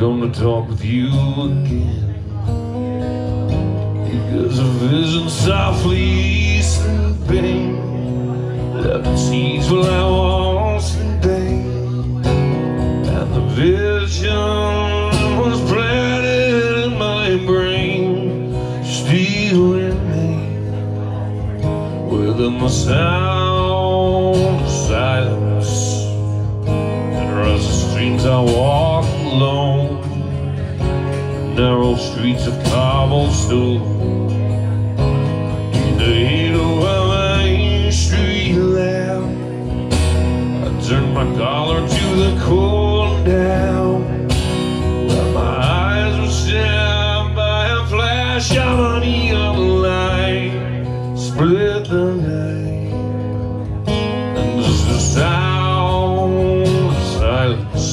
come to talk with you again, because a vision softly sleeping left its seeds while I was in pain, and the vision was planted in my brain, still remain within the sound of silence. And across the streams I walk alone, narrow streets of cobblestone, in the heat of a main street lamp. I turned my collar to the cool down, while my eyes were stabbed by a flash of a neon light, split the night, and just the sound of silence.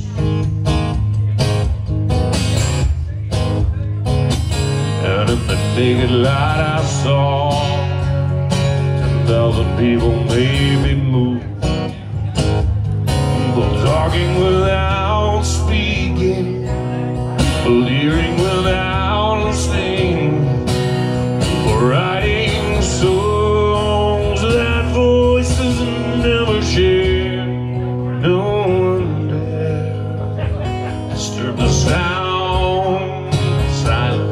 And in the naked light I saw 10,000 people maybe move, people talking without speaking, leering without listening, people writing songs that voices never shared. No one dare disturb the sound of silence.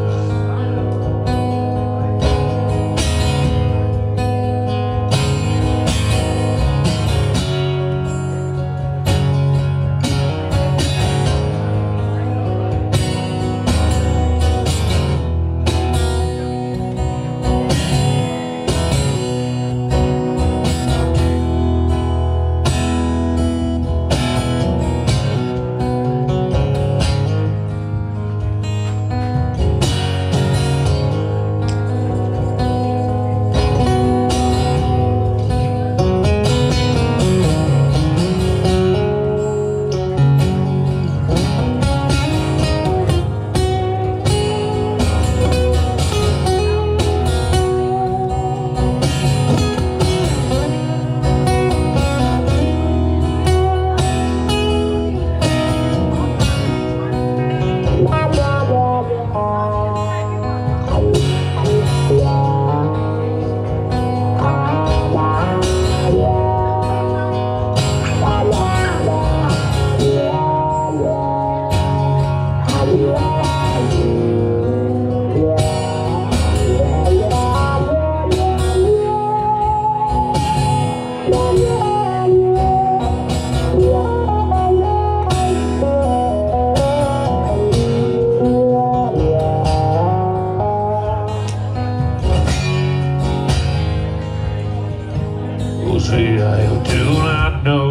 See, I do not know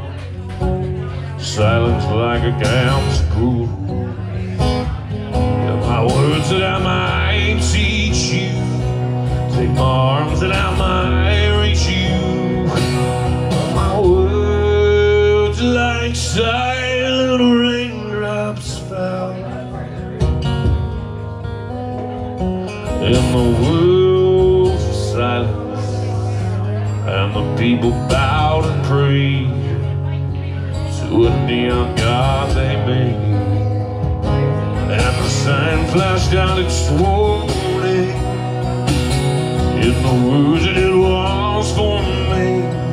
silence like a damn school. If my words that I might teach you, take my arms that I might reach you, but my words like silent raindrops fell, in the world of silence. And the people bowed and prayed to a neon god they made, and the sign flashed out its warning in the words that it was for me.